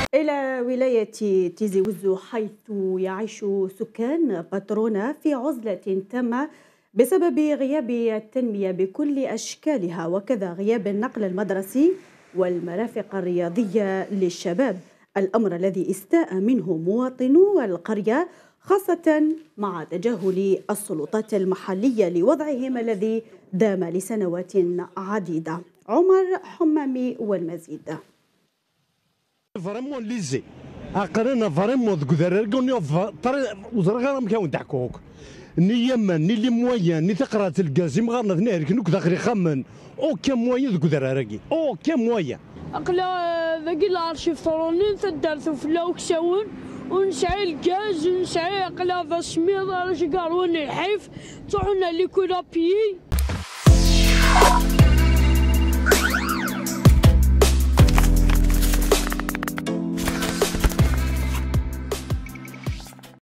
إلى ولاية تيزي وزو، حيث يعيش سكان باترونا في عزلة تامة بسبب غياب التنمية بكل أشكالها، وكذا غياب النقل المدرسي والمرافق الرياضية للشباب، الأمر الذي استاء منه مواطنو القرية، خاصة مع تجاهل السلطات المحلية لوضعهم الذي دام لسنوات عديدة. عمر حمامي والمزيد. فريمون ليزي اقرنا فريمون ذكرركوني وزرغا مكاون تحكوك ني يمن ني لي مويان ني تقرا الكازي مغارنا ثنارك نوك داخلي خمن او كم مويان ذكرركي او كم مويان اقلا ذاك الارشيف طرونين تدارثو في الاوكساون ونسعي الكاز ونسعي اقلا فاسميض راش قارون الحيف تروحنا لي كولا بيي